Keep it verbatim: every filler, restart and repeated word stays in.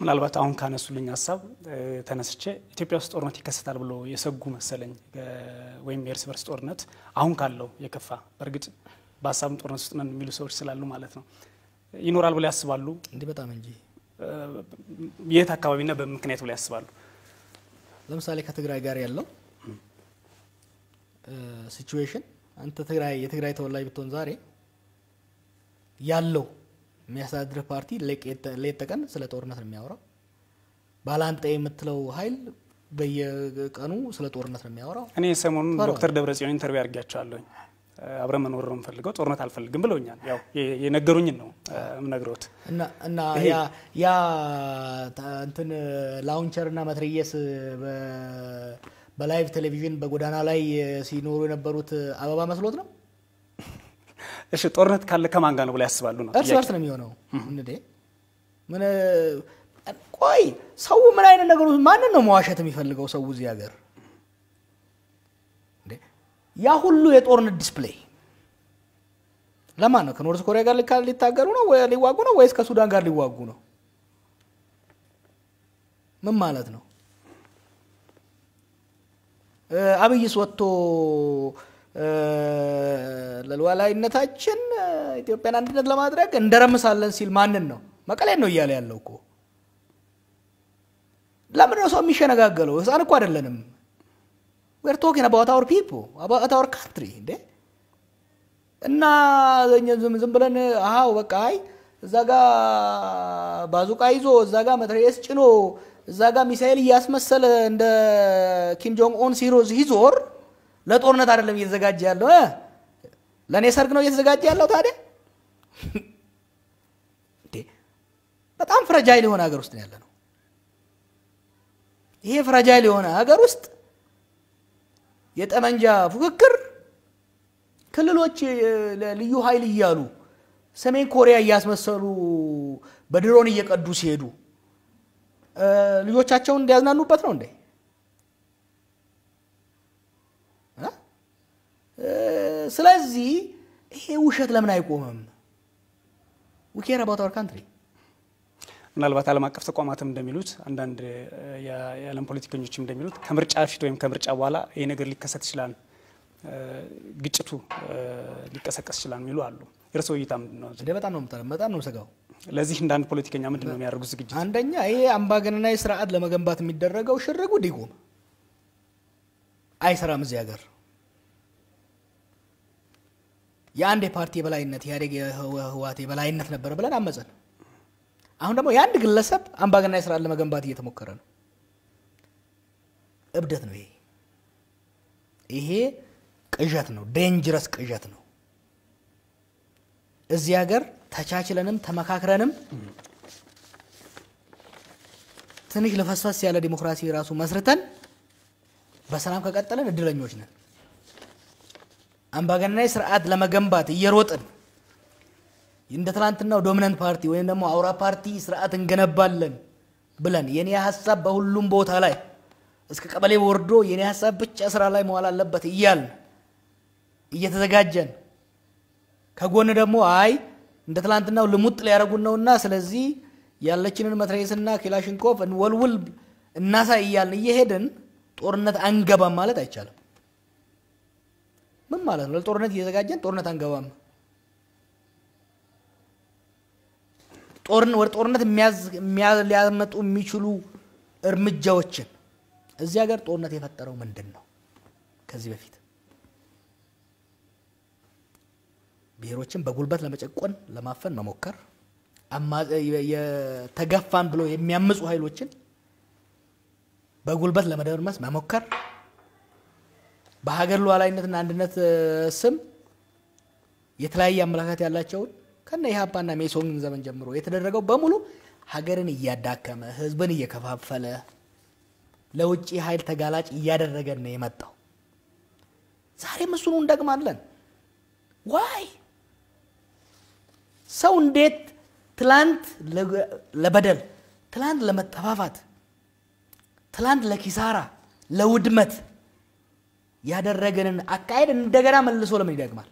ምናልባት አሁን ካነሱልኝ ሐሳብ ተነስቼ ኢትዮጵያ ውስጥ ጦርነት ይከሰታል ብሎ የሰጉ መሰለኝ ወይም የእርስ በርስ ጦርነት አሁን ካለው የከፋ በርግጥ በሐሳብም ጦርነት ውስጥ ነን የሚሉ ሰዎች ስላሉ ማለት ነው ይኖራል ብለው ያስባሉ እንዴ በጣም እንጂ የት አካባቢና በምክንያት ብለው ያስባሉ ለምሳሌ ከትግራይ ጋር ያለው ሲቹዌሽን አንተ ትግራይ የትግራይ ተወላጅ ብትሆን ዛሬ ያለው የሚያሳድር ፓርቲ ለየተቀን ስለ ጦርነት ነው የሚያወራው ባላንጣ የምትለው ኃይል በየቀኑ ስለ ጦርነት ነው የሚያወራው እኔ ሰሞኑን ዶክተር ደብረጽዮን ኢንተርቪው አድርጋቸዋለሁ አብረን መኖር ነው ፈልገው ጦርነት አልፈልግም ብለውኛል ያው የነገሩኝ ነው ምነግሮት እና እና ያ ያ እንትን ላውንቸርና ማትሪየስ በላይቭ ቴሌቪዥን በጎዳና ላይ ሲኖሩ የነበሩት አበባ መስሎት ነው እሺ ጦርነት ካለ ከማን ጋር ነው ብለ ያስባሉ ነው እርስ በርስ ነው የሚሆነው እንዴ ምን ቆይ ሰው ምን አይነት ነገሮች ማን ነው መዋሸት የሚፈልገው ሰው እዚህ ሀገር እንዴ ያ ሁሉ የጦርነት ዲስፕሌይ ለማን ነው ከኖርዝ ኮሪያ ጋር ሊታገሩ ነው ወይ ሊዋጉ ነው ወይስ ከሱዳን ጋር ሊዋጉ ነው ምን ማለት ነው አብይስ ወጥቶ ለሉዓላዊነታችን ኢትዮጵያን አንድነት ለማድረግ እንደረምሳለን ሲል ማንን ነው መቀሌን ነው ይያለ ያለው እኮ ለምን ነው ሰው የሚሸነጋገለው ህፃን እኮ አይደለንም we are talking about our people about our country እንዴ እና ዝም ዝም ብለን አሃው በቃ አይ እዛ ጋር ባዙቃ ይዞ እዛ ጋር መትረየስ ጭኖ እዛ ጋር ሚሳኤል ያስመሰለ እንደ ኪም ጆንግ ኦን ሲሮዝ ሂዞር ለጦርነት አይደለም እየተዘጋጀ ያለው ለኔ ሰርግ ነው እየተዘጋጀ ያለው ታዲያ እንዴ በጣም ፍራጃይል የሆነ ሀገር ውስጥ ነው ያለነው ይሄ ፍራጃይል የሆነ ሀገር ውስጥ የጠመንጃ ፉክክር ክልሎች ልዩ ኃይል ይያሉ ሰሜን ኮሪያ ያስመሰሉ በድሮን እየቀዱ ሲሄዱ ልጆቻቸውን እንዲያዝናኑበት ነው እንዴ ስለዚህ ይሄ ውሸት ለምን አይቆምም we care about our country ምናልባት ዓለም አቀፍ ተቋማትም እንደሚሉት አንዳንድ የዓለም ፖለቲከኞችም እንደሚሉት ከምርጫ ፊት ወይም ከምርጫ በኋላ ይሄ ነገር ሊከሰት ይችላል ግጭቱ ሊቀሰቀስ ይችላል የሚሉ አሉ የርሶ እይታ ምንድነው እንዴ በጣም ነው በጣም ነው ሰጋው ለዚህ እንዳንድ ፖለቲከኛ ምንድነው የሚያደርጉት ዝግጅት አንደኛ ይሄ አምባገነናዊ ስርዓት ለመገንባት የሚደረገው ሽርጉ ዲጎም አይሰራም እዚህ ሀገር ያንዴ ፓርቲ በላይነት ያደግ የህዋቴ በላይነት ነበር ብለን አመፀን አሁን ደግሞ ያንድ ግለሰብ አምባገነናዊ ስርዓት ለመገንባት እየተሞከረ ነው እብደት ነው ይሄ ይሄ ቅዠት ነው ዴንጀረስ ቅዠት ነው እዚህ ሀገር ተቻችለንም ተመካክረንም ትንሽ ለፈስፈስ ያለ ዲሞክራሲ ራሱ መስርተን በሰላም ከቀጠለን እድለኞች ነን አምባገነናዊ ስርዓት ለመገንባት እየሮጥን እንደ ትላንትናው ዶሚናንት ፓርቲ ወይም ደግሞ አውራ ፓርቲ ስርዓት እንገነባለን ብለን የኔ ሐሳብ በሁሉም ቦታ ላይ እስከ ቀበሌ ወርዶ የኔ ሐሳብ ብቻ ስራ ላይ መዋል አለበት ይያል እየተዘጋጀን ከጎን ደግሞ አይ እንደ ትላንትናው ልሙጥ ሊያረጉን ነውና ስለዚህ ያለችንን መትረየስና ክላሽንኮቭ እንወልውል እናሳ ይያልን እየሄድን ጦርነት አንገባም ማለት አይቻልም ምን ማለት ነው ለጦርነት እየተዘጋጀን ጦርነት አንገባም ጦርን ወር ጦርነት የሚያዝ ሊያመጡ የሚችሉ እርምጃዎችን እዚህ ሀገር ጦርነት የፈጠረው ምንድነው ከዚህ በፊት ብሔሮችን በጉልበት ለመጨቆን ለማፈን መሞከር የተገፋን ብሎ የሚያምጹ ኃይሎችን በጉልበት ለመደርመስ መሞከር በሀገር ሉዓላዊነትና አንድነት ስም የተለያየ አመለካከት ያላቸው ከነ ኢህአፓና ሜሶን ዘመን ጀምሮ የተደረገው በሙሉ ሀገርን እያዳከመ ህዝብን እየከፋፈለ ለውጪ ኃይል ተጋላጭ እያደረገ ነው የመጣው ዛሬ መስሉ እንደግማለን ዋይ ሰው እንዴት ትላንት ለበደል ትላንት ለመተፋፋት ትላንት ለኪሳራ ለውድመት ያደረገንን አካይድ እንደገና መልሶ ለምን ይደግማል